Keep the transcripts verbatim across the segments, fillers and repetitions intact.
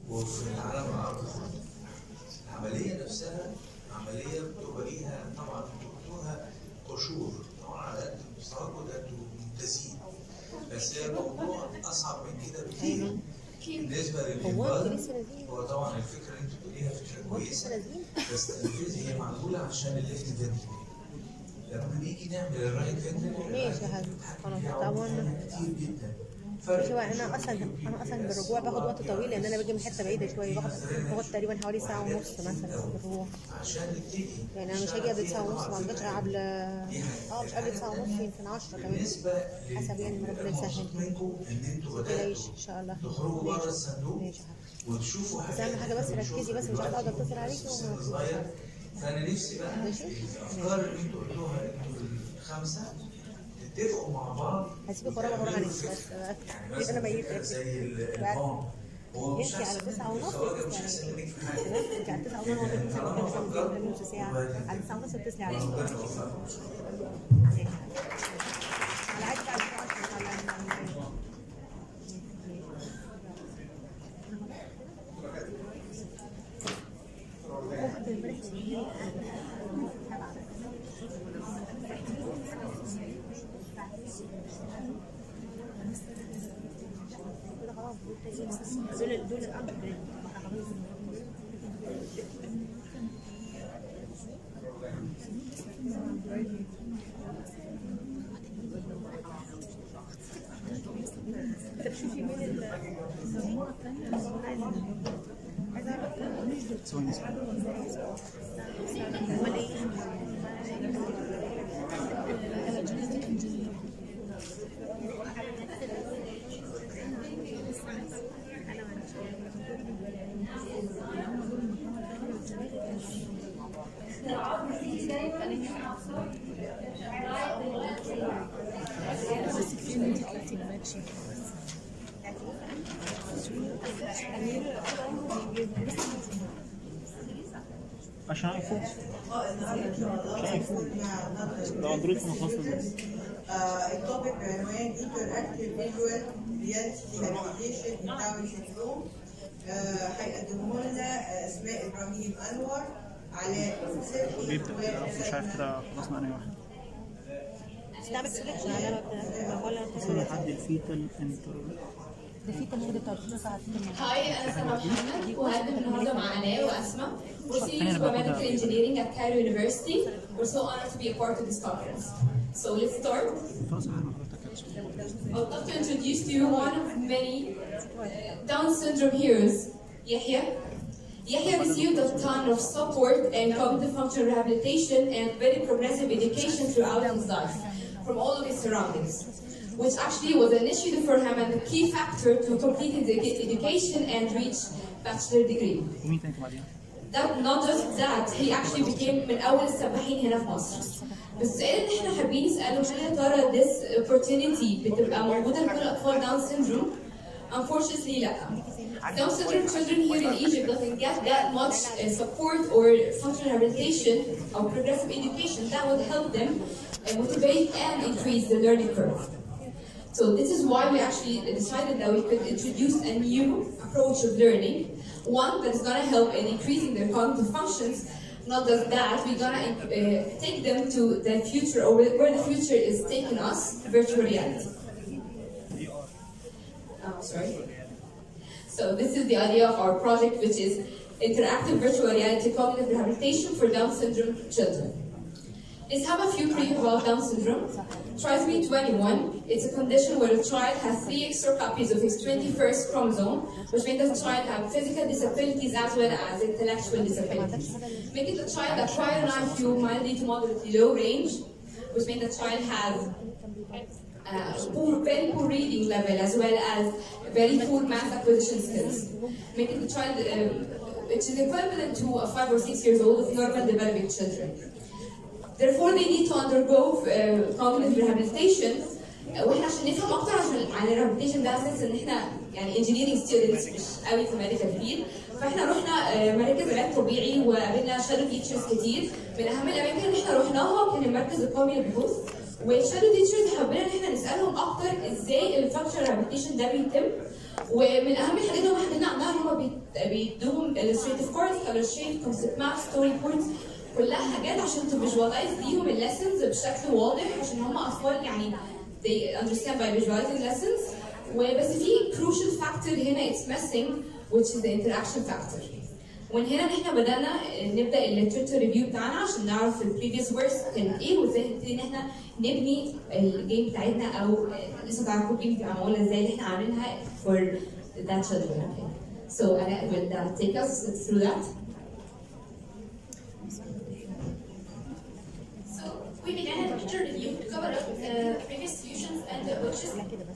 وفي العالم العربي العمليه نفسها عمليه بتبقى ليها طبعا بتبقى قشور طبعا على قد مستواكم ده انتوا ممتازين، بس هي الموضوع اصعب من كده بكتير. بالنسبه للانفاق هو طبعا الفكره اللي انتوا بتقوليها فكره كويسه، بس تنفيذها هي معموله عشان الليفت فنتريكل. لما نيجي نعمل الرايت فنتريكل ماشي يا حبيبي كتير جدا. شوف انا اصلا انا اصلا بالرجوع باخد وقت طويل لان انا باجي من حته بعيده شويه، باخد باخد تقريبا حوالي ساعه ونص مثلا بالرجوع. يعني انا مش هاجي قبل ساعه ونص، ما اقدرش قبل اه مش قبل ساعه ونص، يمكن عشرة كمان حسب يعني ما ربنا يسهل. ما تقلقيش ان شاء الله. تخرجوا بره الصندوق وتشوفوا بس اهم حاجه بس ركزي، بس مش هقعد اتصل عليكي. فانا نفسي بقى الافكار اللي انتوا قلتوها انتوا الخمسه تتفقوا مع بعض. هسيبك ورايا ورايا عليك بس كده انا ميته زي البام. هو مش على تسعة ونص مش هيسلمك في حاجه. انت على تسعة ونص نص ساعه، على تسعة ونص اتصلي عليا. على عادي على دول دول الأمر طب شوفي مين ال ثواني امال ايه؟ عشان ايفون عشان ايفون ده اندرويد في مخصص بس. التوبيك بعنوان انتراكتيف فيجوال رياليتي ابلكيشن ان داون سيندروم. هيقدمه لنا اسماء ابراهيم انور، علاء فتحي. بيبدأ مش عارف كده خلصنا انهي واحد. استعمل سيلكشن على ولا وصلنا لحد الفيتال انتر. ده فيتال هو بتاع ساعات. هاي انا سما محمد وهقدم النهارده مع علاء واسماء Proceedings for Medical Engineering at Cairo University. We're so honored to be a part of this conference. So let's start. I'd love to introduce to you one of many uh, Down syndrome heroes, Yahya. Yahya received a ton of support and cognitive functional rehabilitation and very progressive education throughout his life from all of his surroundings, which actually was an initiative for him and a key factor to complete his education and reach bachelor degree. That, not just that, he actually became من أول السباحين هنا في مصر. بس السؤال اللي احنا حابين نسأله هل يا ترى this opportunity بتبقى موجودة لكل أطفال داون syndrome؟ Unfortunately لا. Down syndrome children here in Egypt doesn't get that much uh, support or functional rehabilitation or progressive education that would help them uh, motivate and increase the learning curve. So this is why we actually decided that we could introduce a new approach of learning, one that is going to help in increasing their cognitive functions. Not just that, we're going to uh, take them to the future, or where the future is taking us, virtual reality. Oh, sorry. So this is the idea of our project, which is interactive virtual reality cognitive rehabilitation for Down syndrome children. Let's have a few brief about Down syndrome. Trisomy twenty-one, it's a condition where a child has three extra copies of his twenty-first chromosome, which means the child has physical disabilities as well as intellectual disabilities. Making the child acquire an I Q mildly to moderately low range, which means the child has uh, poor, very poor reading level as well as very poor math acquisition skills. Making the child, uh, which is equivalent to a five or six years old of normal developing children. Therefore, they need to undergo uh, cognitive rehabilitation. واحنا عشان نفهم اكتر عشان عن الريهابيليتيشن ده اساس ان احنا يعني انجينيرنج ستودنتس مش قوي في ميديكال فيلد، فاحنا رحنا مراكز علاج طبيعي وقابلنا شادو تيتشرز كتير. من اهم الاماكن اللي احنا رحناها كان المركز القومي للبحوث، والشادو تيتشرز حبينا ان احنا نسالهم اكتر ازاي الفانكشنال ريهابيليتيشن ده بيتم. ومن اهم الحاجات اللي هم حكوا لنا عنها ان هم بيدوهم illustrative cards, illustrative concept maps, story boards, كلها حاجات عشان تفيجواليز ليهم الليسنز بشكل واضح عشان هم اطفال يعني they understand by visualizing lessons. وبس في crucial factor هنا it's missing which is the interaction factor. ومن هنا احنا بدأنا نبدأ الليترتشر ريفيو بتاعنا عشان نعرف ال previous works كان ايه وازاي نبتدي ان احنا نبني الجيم بتاعتنا او لسه تعرفوا الجيم بتبقى معمولة ازاي اللي احنا عاملينها for that children. Okay. So Anna will uh, take us through that. So we began a literature review to cover up uh, previous solutions and approaches.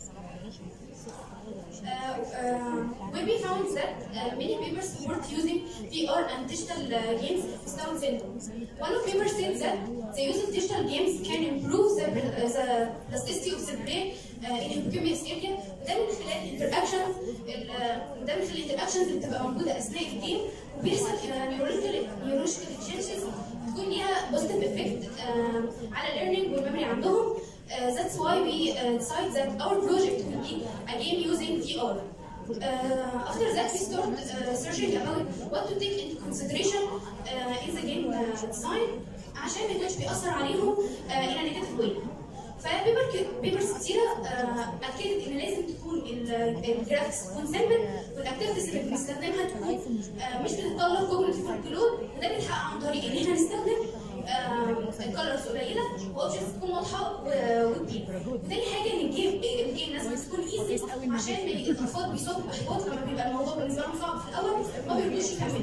Uh, uh, when we found that uh, many papers support using V R and digital uh, games with Down syndrome. One of the papers said that the use of digital games can improve the, uh, the plasticity of the brain uh, in hippocampus area. ده من خلال interactions ده من خلال interactions اللي بتبقى موجودة أثناء الجيم وبيحصل neurological neurological changes تكون ليها positive effect uh, على learning والmemory عندهم. Uh, that's why we uh, decided that our project will be a game using V R. Uh, after that, we started uh, searching about what to take into consideration uh, in the game uh, design عشان ما يكونش بيأثر عليهم uh, in a negative way. فبيبرز كتيرة أكدت إن لازم تكون الجرافيكس تكون سيمبل والأكتيفيتيز اللي بنستخدمها تكون uh, مش بتتطلب كوجنيتيف لود وده بيتحقق عن طريق إن احنا نستخدم الكالرز قليله واوبجكتس تكون واضحه وكبيره. وتاني حاجه ان الجيم الجيم لازم تكون ايزي عشان الاطفال بيصابوا باحباط لما بيبقى الموضوع بالنسبه لهم صعب في الاول ما بيرضوش يكملوا.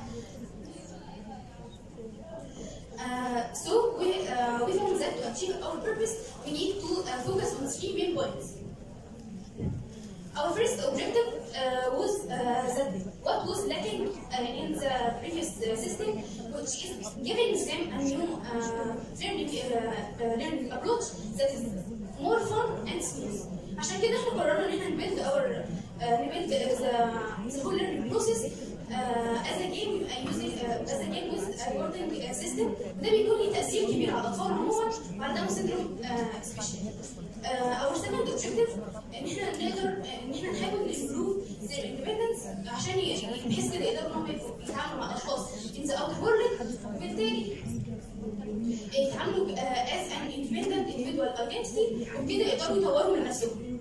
So we uh, we found that to achieve our purpose we need to uh, focus on three main points. Our first objective uh, was uh, that what was lacking uh, in the previous uh, system, which is giving them a new uh, learning, uh, uh, learning approach that is more fun and smooth. عشان كده احنا قررنا ان احنا نبيلد our uh, نبيلد the, the whole learning process uh, as a game uh, using uh, as a game with a rewarding uh, system. وده بيكون ليه تأثير كبير على الأطفال عموما وعلى داون سيندروم سبيشالي. Our second objective ان احنا نقدر ان احنا نحاول نimprove their independence عشان بحيث كده يقدروا ان هم يتعاملوا مع اشخاص in the outer world وبالتالي يتعاملوا as an independent individual identity وبكده يقدروا يطوروا من نفسهم.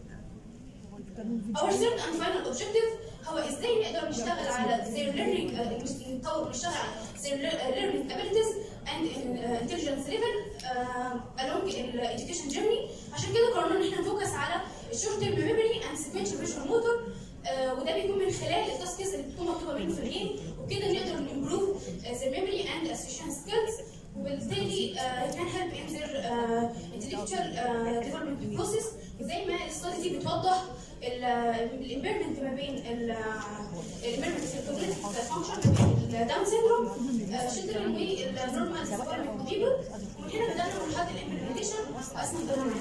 Our third and final objective هو ازاي نقدر نشتغل على their learning نطور نشتغل على their learning abilities and intelligence level uh, along the education journey. عشان كده قررنا ان احنا نفوكس على الشورت تيرم ميموري and sequential visual motor uh, وده بيكون من خلال التاسكس اللي بتكون مكتوبه منه في الجيم وبكده نقدر نمبروف their memory and association skills وبالتالي uh, can help in their uh, intellectual uh, development process. وزي ما الستادي دي بتوضح الامبيرمنت ما بين الامبيرمنت في الكوجنيتيف فانكشن ما بين الداون سيندروم شيلدرن والنورمال ديفلوبمنت بيبل. ومن هنا بدانا مرحله الامبلمنتيشن واسمها الدورة.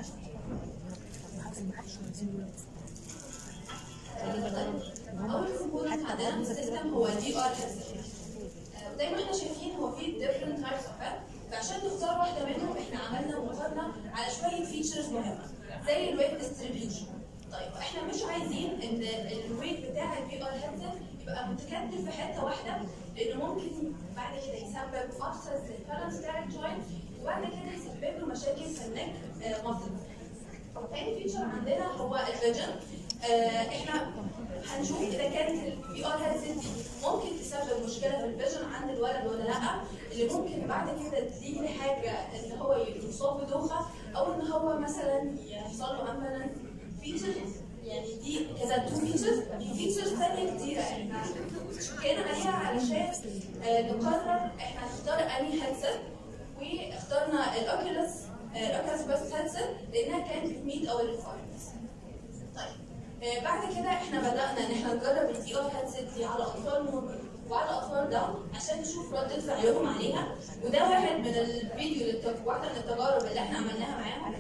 اول كومبوننت عندنا في السيستم هو الفي ار هيدسيت. زي ما احنا شايفين هو في ديفرنت تايبس اوف اب فعشان نختار واحده منهم احنا عملنا مقارنه على شويه فيتشرز مهمه زي الويت ديستريبيوشن. طيب احنا مش عايزين ان الويت بتاع الفي ار هيدسيت يبقى متكتل في حته واحده لانه ممكن بعد كده يسبب ابسس للبالانس بتاع الجوينت وبعد كده يسبب له مشاكل في النك ماسل. تاني فيتشر عندنا هو الفيجن. اه احنا هنشوف اذا كانت الفي ار هيدسيت ممكن تسبب مشكله في الفيجن عند الولد ولا لا، اللي ممكن بعد كده تيجي لحاجه ان هو يصاب بدوخه او ان هو مثلا يحصل له امبالانس. فيتشرز يعني دي كذا تو فيتشرز، في فيتشرز ثانيه كتيره احنا شكينا عليها علشان نقرر احنا هنختار انهي هيدسيت واخترنا الاوكيولس الاوكيولس بس هيدسيت لانها كانت بتميت اور ريكوايرمنتس. طيب بعد كده احنا بدانا ان احنا نجرب الفي ار هيدسيت دي على اطفال نورمال وعلى اطفال داون عشان نشوف رده فعلهم عليها. وده واحد من الفيديو واحده من التجارب اللي احنا عملناها معاهم.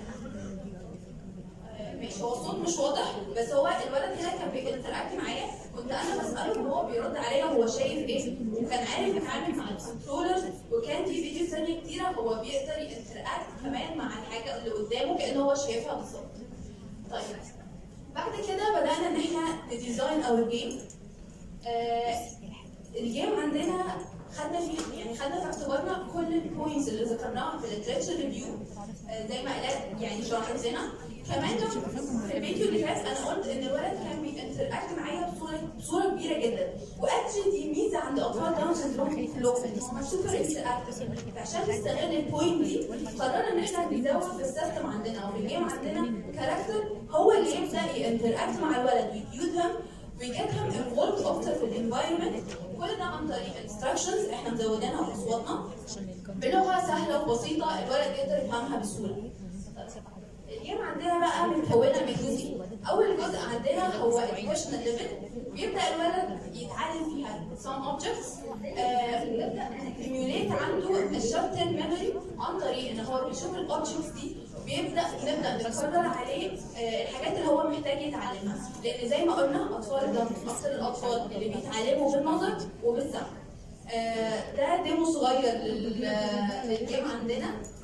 ماشي هو الصوت مش واضح بس هو الولد هنا كان بينتراكت معايا كنت انا بساله وهو بيرد عليا هو شايف ايه وكان عارف يتعامل مع الكنترولرز وكان في فيديو ثانيه كتيره هو بيقدر ينتراكت كمان مع الحاجه اللي قدامه كانه هو شايفها بالظبط. طيب بعد كده بدانا ان احنا نديزاين اور جيم آه الجيم عندنا خدنا فيه يعني خدنا في اعتبارنا كل البوينتس اللي ذكرناها في الليترشر ريفيو زي ما قالت يعني شرحت لنا. كمان في الفيديو اللي فات انا قلت ان الولد كان بينتراكت معايا بصوره بصوره كبيره جدا، واكشلي دي ميزه عند اطفال داون سندروم في اللغه ان هم سوبر انتراكتيف. فعشان نستغل البوينت دي قررنا ان احنا نزود في السيستم عندنا او في الجيم عندنا كاركتر هو اللي يبدا ينتراكت مع الولد ويفيدهم ويجيتهم انفولد اكتر في الانفايرمنت. كل ده عن طريق انستراكشنز احنا مزودينها في اصواتنا بلغه سهله وبسيطه الولد يقدر يفهمها بسهوله. الجيم عندنا بقى متكونه من جزئين. اول جزء عندنا هو الايموشنال ليفل، بيبدا الولد يتعلم فيها some objects، بنبدا نكميوليت عنده الشورت تيرم ميموري عن طريق ان هو بيشوف الاوبجكتس دي وبيبدا نبدا نكرر عليه آه الحاجات اللي هو محتاج يتعلمها، لان زي ما قلنا اطفال ده اكثر الاطفال اللي بيتعلموا بالنظر وبالسمع. آه ده ديمو صغير للجيم عندنا.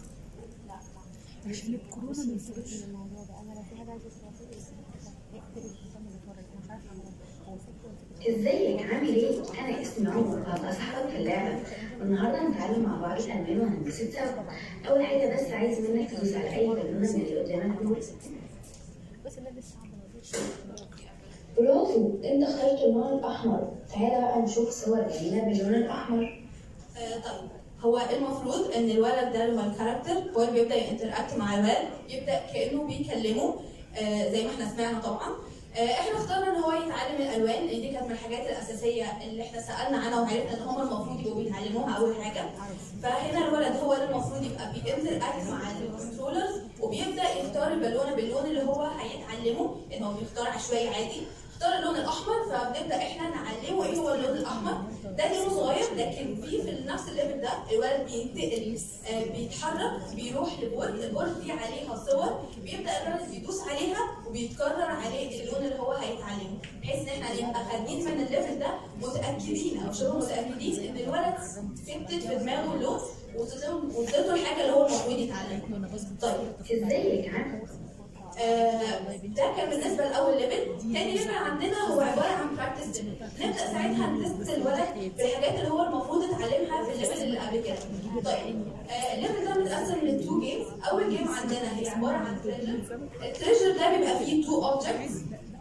عشان الكورونا ما ينسبش الموضوع ده. انا لو في حاجه عايزه ازيك عامل ايه؟ انا اسمي عمر وهبقى صاحبك في اللعبه، والنهارده هنتعلم مع بعض الالوان وهننبسط سوا. اول حاجه بس عايز منك تدوس على اي بالونه من اللي قدامك دول. بس انا لسه برافو، انت اخترت اللون الاحمر. تعالى بقى نشوف صور جميله باللون الاحمر. آه طيب هو المفروض ان الولد ده اللي هو الكاركتر هو اللي بيبدا ينتراكت مع الولد، يبدا كانه بيكلمه آه زي ما احنا سمعنا طبعا. آه احنا اخترنا ان هو يتعلم الالوان لان دي كانت من الحاجات الاساسيه اللي احنا سالنا عنها وعرفنا ان هم المفروض يبقوا بيتعلموها اول حاجه. فهنا الولد هو اللي المفروض يبقى بينتراكت مع الكنترولرز وبيبدا يختار البالونه باللون اللي هو هيتعلمه، لان هو بيختار عشوائي عادي. اختار اللون الاحمر فبنبدا احنا نعلمه ايه هو اللون الاحمر. ده لونه صغير لكن في في نفس الليفل ده الولد بينتقل آه بيتحرك بيروح لبورد، البورد دي عليها صور بيبدا الولد بيدوس عليها وبيتكرر عليه اللون اللي هو هيتعلمه، بحيث ان احنا نبقى خارجين من الليفل ده متاكدين او شبه متاكدين ان الولد ثبتت في دماغه اللون وصلته الحاجه اللي هو المفروض يتعلمها. طيب ازيك عامل؟ آه ده كان بالنسبه لاول ليفل. ثاني ليفل عندنا هو عباره عن براكتس ليفل، نبدا ساعتها نتست الولد بالحاجات اللي هو المفروض يتعلمها في الليفل اللي قبل كده. طيب آه الليفل ده متقسم لتو جيمز. اول جيم عندنا هي عباره عن تريجر. التريجر ده بيبقى فيه تو اوبجكتس.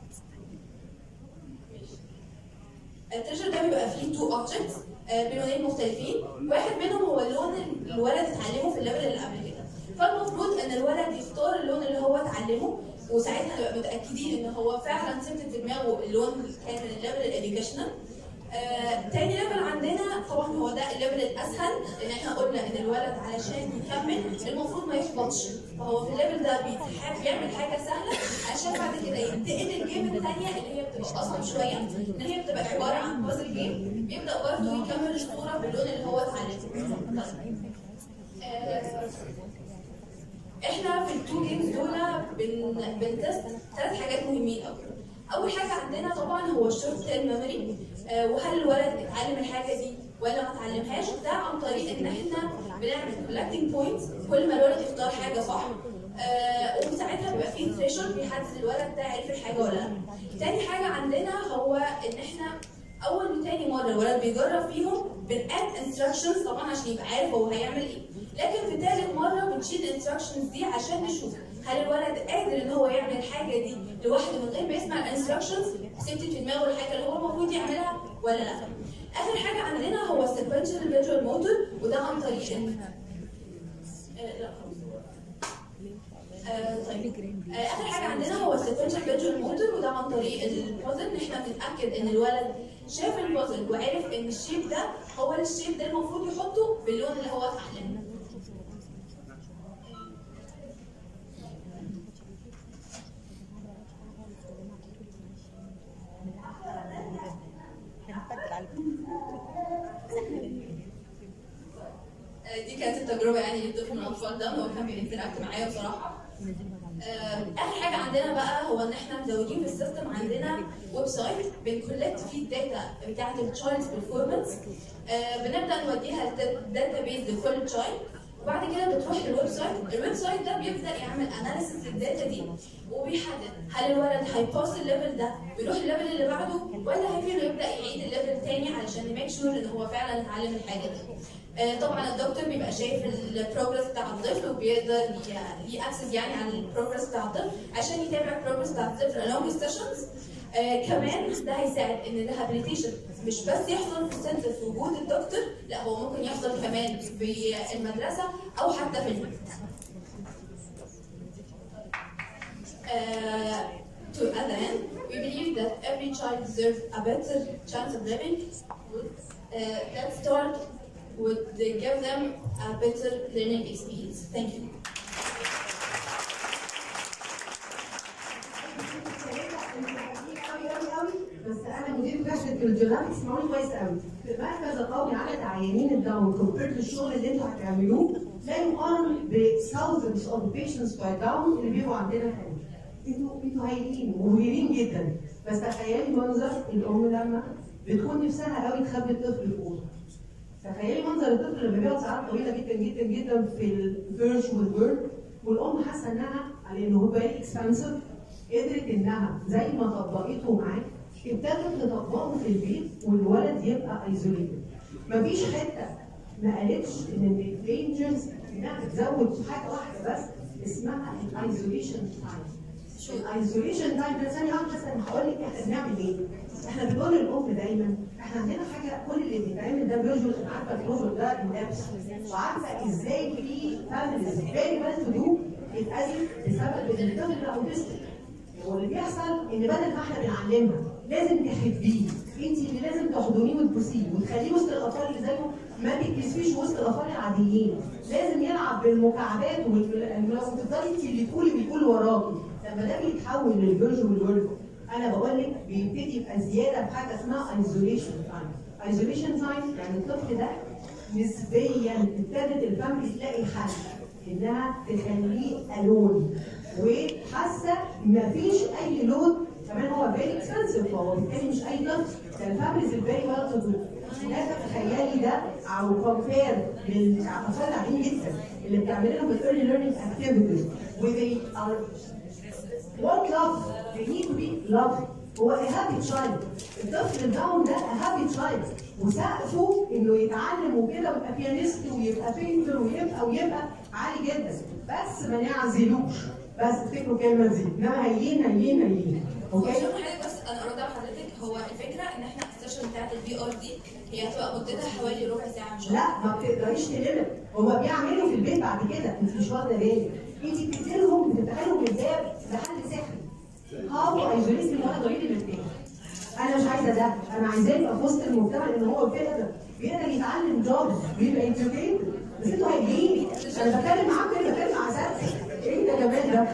التريجر ده بيبقى فيه تو اوبجكتس بلونين مختلفين، واحد منهم هو اللون اللي الولد اتعلمه في الليفل اللي قبل كده. فالمفروض ان الولد يختار اللون اللي هو اتعلمه وساعتها نبقى متاكدين ان هو فعلا ثبت في دماغه اللون اللي كان من الليفل الاديوكيشنال. آه، تاني ليفل عندنا طبعا هو ده الليفل الاسهل، لان احنا قلنا ان الولد علشان يكمل المفروض ما يحبطش، فهو في الليفل ده بيحب يعمل حاجه سهله عشان بعد كده ينتقل الجيم الثانيه اللي هي بتبقى اصعب شويه، ان هي بتبقى عباره عن بازل جيم بيبدا برضه يكمل الصوره باللون اللي هو اتعلمه. آه، احنا في التو جيمز دول بن بنتست ثلاث حاجات مهمين قوي. اول حاجه عندنا طبعا هو الشورت تيرم ميموري، آه وهل الولد اتعلم الحاجه دي ولا ما اتعلمهاش. ده عن طريق ان احنا بنعمل كولكتنج بوينتس كل ما الولد يختار حاجه صح، آه وساعتها بيبقى فيه ثريشولد بيحدد الولد ده عرف الحاجه ولا لا. تاني حاجه عندنا هو ان احنا اول وتاني مره الولد بيجرب فيهم بناد انستراكشنز طبعا عشان يبقى عارف هو هيعمل ايه، لكن في ثالث مره بنشيل الانستراكشنز دي عشان نشوف هل الولد قادر ان هو يعمل الحاجه دي لوحده من غير ما يسمع الانستراكشنز، ثبتت في دماغه الحاجه اللي هو المفروض يعملها ولا لا. اخر حاجه عندنا هو السيكونشال فيجوال موتور، وده عن طريق آه لا آه طيب آه اخر حاجه عندنا هو السيكونشال فيجوال موتور، وده عن طريق البازل ان احنا بنتاكد ان الولد شاف البازل وعرف ان الشيب ده هو الشيب ده المفروض يحطه باللون اللي هو اتعلمه. دي كانت التجربه يعني للطفل من الاطفال ده، هو كان بينتراكت معايا بصراحه. اخر حاجه عندنا بقى هو ان احنا مزودين في السيستم عندنا ويب سايت بنكولكت فيه الداتا بتاعه التشايلدز بيرفورمانس، بنبدا نوديها الداتا بيز لكل تشايلد، وبعد كده بتروح للويب سايت. الويب سايت ده بيبدا يعمل اناليسيس للداتا دي وبيحدد هل الولد هيباس الليفل ده ويروح الليفل اللي بعده ولا هيفضل يبدا يعيد تاني علشان نميك شور ان هو فعلا اتعلم الحاجه دي. آه طبعا الدكتور بيبقى شايف البروجرس بتاع الطفل وبيقدر ليه اكسس يعني على البروجرس بتاع الطفل عشان يتابع البروجرس بتاع الطفل along sessions. آه كمان ده هيساعد ان الريهابيليتيشن مش بس يحصل في السنتر في وجود الدكتور، لا هو ممكن يحصل كمان في المدرسه او حتى في البيت. Uh, to other end, we believe that every child deserves a better chance of living. Uh, let's start with the, give them a better learning experience. Thank you. بس انا مدير كشف الجينات اسمعوني كويس قوي. في المركز القومي على تعيينين الداون كومبيرد للشغل اللي انتوا هتعملوه لا يقارن ب thousands of patients by down اللي بيبقوا عندنا هنا. انتوا انتوا هايلين ومبهرين جدا، بس تخيلي منظر الام لما بتكون نفسها قوي تخبي الطفل في اوضه. تخيلي منظر الطفل لما بيقعد ساعات طويله جدا جدا جدا في الفيرتشوال وورد والام حاسه انها على انه هو فيري اكسبنسيف، قدرت انها زي ما طبقته معاه ابتدت تطبقه في البيت والولد يبقى ايزوليتد. مفيش حته ما قالتش ان الدينجرز انها تزود حاجه واحده بس اسمها الايزوليشن تايم. الايزوليشن تايم ده ثانيه واحده بس انا هقول لك احنا بنعمل ايه؟ احنا بنقول للام دايما احنا عندنا حاجه كل اللي بيتعمل ده فيرجوال، انا عارفه الفيرجوال ده اللبس وعارفه ازاي في فاميليز فيري ويل تو دو اتأذت بسبب ان الطفل اوتستيك. واللي بيحصل ان بدل ما احنا بنعلمها لازم تحبيه، انت اللي لازم تحضنيه وتبوسيه وتخليه وسط الاطفال اللي زيه، ما بتكسفيش وسط الاطفال العاديين، لازم يلعب بالمكعبات وتفضلي انت اللي تقولي ويقول وراكي. لما ده بيتحول للفيرجوال وورد انا بقول لك بيبتدي يبقى زياده في حاجه اسمها ايزوليشن تايم. ايزوليشن تايم يعني الطفل ده نسبيا ابتدت الفاميلي تلاقي حل انها تخليه الون وحاسه مفيش اي لود، كمان هو فيري اكسبنسيف فهو بالتالي مش اي طفل، ده الفاميليز الفيري ويل تو دو. لا تتخيلي ده او كومبير للاطفال العاديين جدا اللي بتعمل لهم الايرلي ليرنينج اكتيفيتيز وذي ار want love, they need to be loved. هو a happy child. الطفل الداون ده a happy child وسقفه انه يتعلم وكده ويبقى بيانيست ويبقى بينتر ويبقى ويبقى عالي جدا، بس ما نعزلوش. بس افتكروا الكلمه دي، انما هيين هيين هيين. اوكي؟ حضرتك بس انا ارد على حضرتك، هو الفكره ان احنا السيشن بتاعت البي ار دي هي هتبقى مدتها حوالي ربع ساعه مش لا ما بتقدريش تلمت، هما بيعملوا في البيت بعد كده، انت مش واخده بالك. انت بتدي لهم بتفتحي لهم الباب لحل سحري. هاو ايزوليت الولد غير الاثنين. انا مش عايزه ده، انا عايزاه يبقى في وسط المجتمع ان هو بيقدر بيقدر يتعلم جوبز ويبقى انترتين. بس انتوا هايلين، انا بتكلم معاكم كده بتكلم مع ساتي. ايه ده كمان ده؟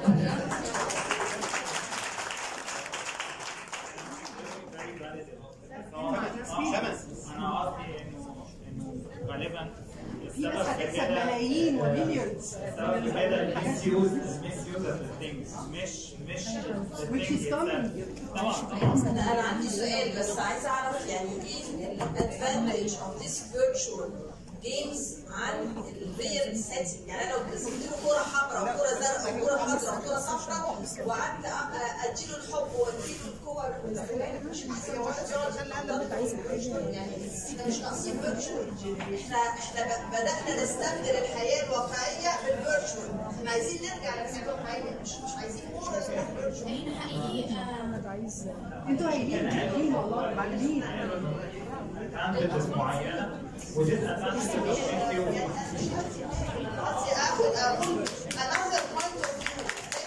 انا قصدي انه انه غالبا في ناس هتكسب ملايين ومليونز. السبب في كده الميس يوز الميس يوز اوف الثينجز مش مش طبعا طبعا. انا عندي سؤال بس عايزه اعرف يعني ايه الادفانتج اوف ذيس فيرتشوال جيمز عن الريال سيتنج. يعني انا لو رسمت له كوره حمراء وكوره زرقاء وكوره خضراء وكوره صفراء وقعدت اديله الحب واديله الكور مش يعني مش ناقصين فيرتشوال. احنا احنا بدانا نستبدل الحياه الواقعيه بالفيرتشوال، احنا عايزين نرجع للحياه الواقعيه، مش مش عايزين مور احنا حقيقي انتوا هايلين هايلين والله معلمين. advantages معينه وديس advantages قصدي اخد اقول another point of view.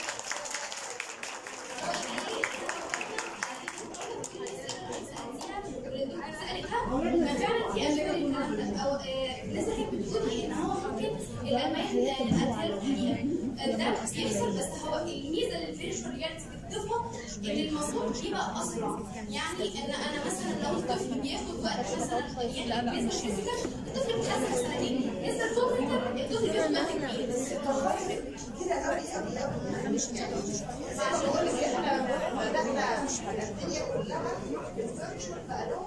ما فعلا في اشكال الكلام ده او لسه هيك بتقولي ان هو ممكن الالمانيات اديله الحقيقه ده بيحصل، بس هو الميزه اللي الفيرتشوال رياليتي بتضيفها ان الموضوع بيبقى اسرع. يعني ان انا مثلا لو الطفل بياخد وقت مثلا يعني بالنسبه للفيزيكال الطفل بيتحسن سنتين، بالنسبه للكمبيوتر الطفل بياخد وقت كبير كده قوي قوي قوي. مش عشان اقول لك احنا بدانا الدنيا كلها بالفيرتشوال بقى له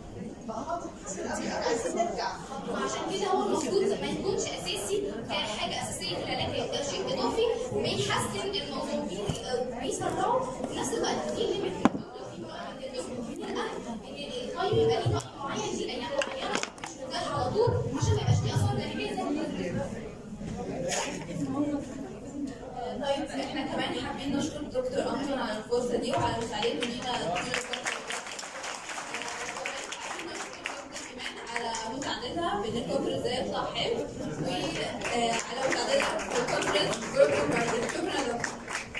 وعشان كده هو المفروض ما يكونش اساسي كحاجه اساسيه في العلاج، يبقى شيء اضافي بيحسن الموضوع بيسرعه وفي نفس الوقت في ليميت من الاهل ان الطيب يبقى ليه وقت معين سعادتها بان الكونفرنس ده يطلع حلو وعلى مساعدتها في الكونفرنس جروب بعدين. شكرا يا دكتور.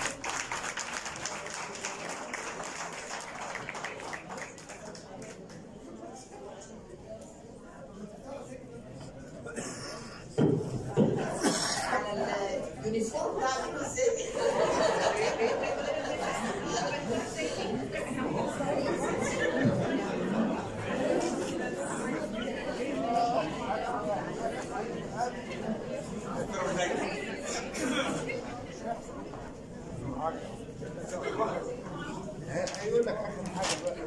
اليونيفورم بتاع عامل ازاي؟ هيقول لك اخر حاجه بقى.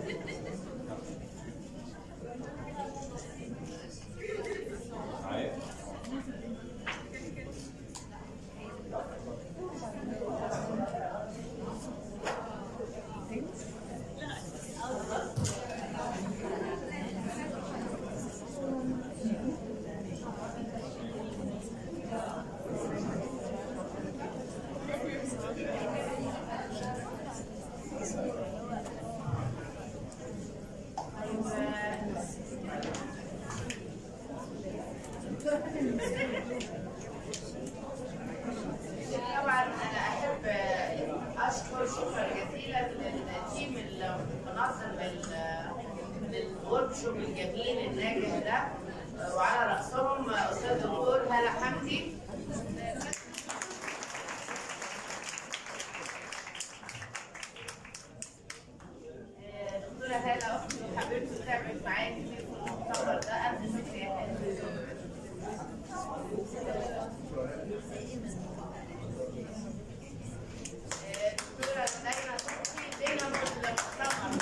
طبعا انا احب اشكر شكرا جزيلا للتيم المنظم للورك شوب الجميل الناجح ده، وعلى راسهم استاذ الدكتور هالة حمدي. دكتوره هالة اختي وحبيبتي تعبت معايا كتير في المؤتمر ده قبل السياحه. دكتوره دايما تحكي دايما في المؤتمر.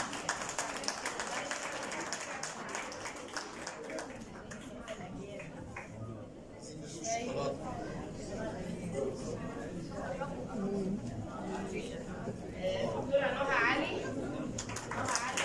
دكتوره نهى علي. نهى علي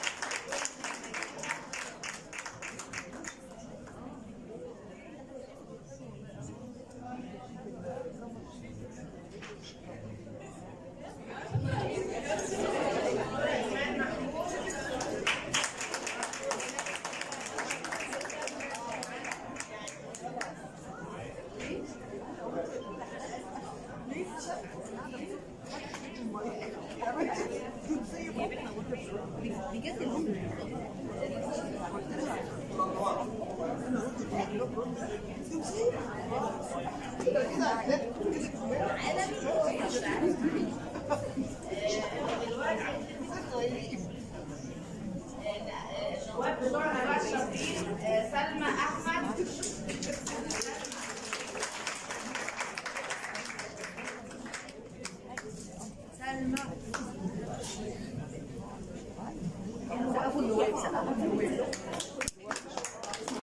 النواب بتوعنا بقى الشاطرين. سلمى احمد. سلمى. سقفوا النواب، سقفوا النواب.